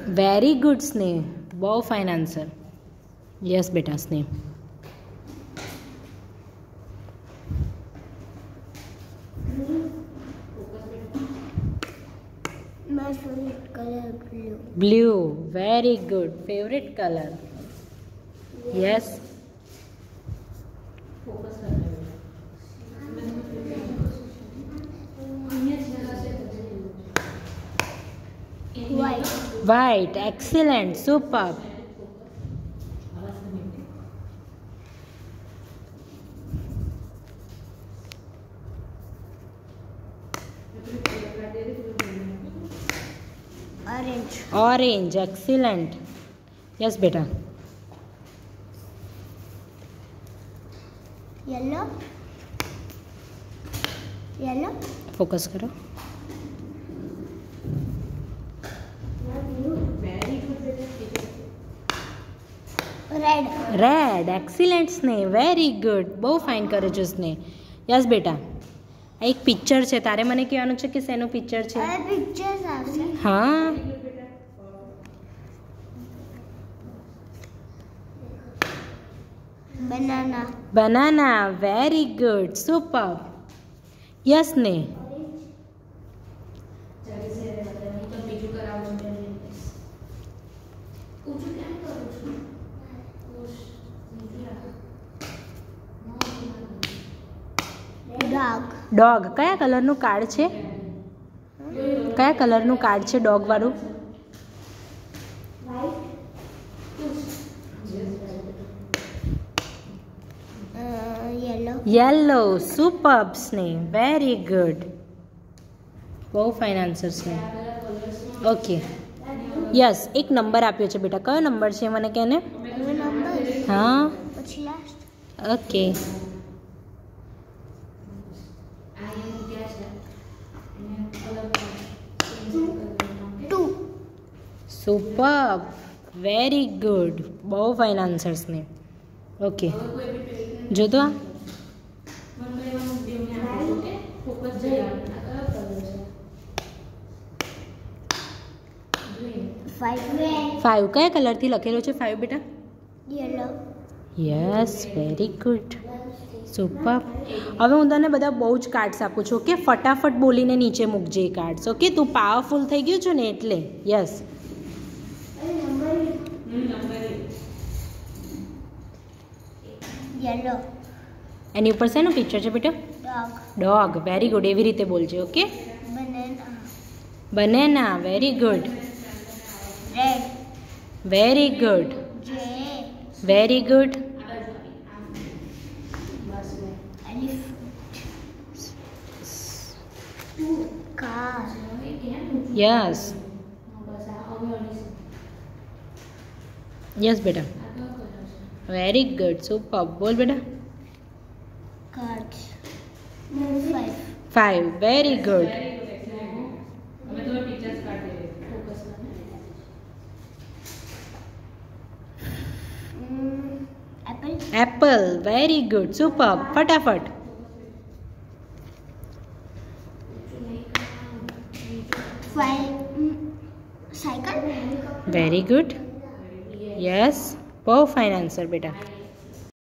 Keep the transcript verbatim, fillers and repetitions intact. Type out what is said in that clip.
Very good स्नेह, बहुत fine answer. Yes बेटा स्नेह. My favorite color blue. Blue, very good. Favorite color. Yes. White. White, excellent, superb. Orange. Orange, excellent. Yes beta. Yellow. Yellow. Focus करो. Red. Red, excellent સ્નેહ, very good. બહુ fine કરે છે સ્નેહ. Yes બેટા. આ એક પિક્ચર છે, તારે મને કહેવાનું છે કે શેનું પિક્ચર છે? આ પિક્ચર્સ આવશે. હા. Banana. Banana, very good, superb. Yes Sneh. Dog. Dog, કયા કલરનું કાર્ડ છે? કયા કલરનું કાર્ડ છે ડોગ વાળું? Uh, yellow. Yellow, superb Sneh, very good. બહુ fine answer Sneh. Okay. Yes, એક નંબર આપ્યો છે બેટા. કયો નંબર છે મને કહે? Number. હા. પછી last. Okay. Two. Superb, very good. બહુ ફાઇન આન્સર્સ ને. ઓકે, જો તો આ Five. ફાઇવ કયા કલરથી લખેલો છે ફાઇવ બેટા? Yellow. Yes, very good, super. હવે હું તને બધા બહુ જ કાર્ડ્સ આપું છું. ઓકે, ફટાફટ બોલીને નીચે મૂકજે એ કાર્ડ્સ. ઓકે, તું પાવરફુલ થઈ ગયું છે ને એટલે. યસ. Yellow. એની ઉપર શેનું પિક્ચર છે બેટા? Dog. Dog, very good. એવી રીતે બોલજે. Okay. Banana. Banana, very good. Red. Very good. J. Very good. Elephant. Car. Yes. Yes બેટા. Very good, super. બોલ બેટા. Cards. Five. Five, very good. Mm, apple. Apple, very good, super. ફટાફટ. Five. Mm, cycle. Very good. Yes, બહુ fine answer બેટા.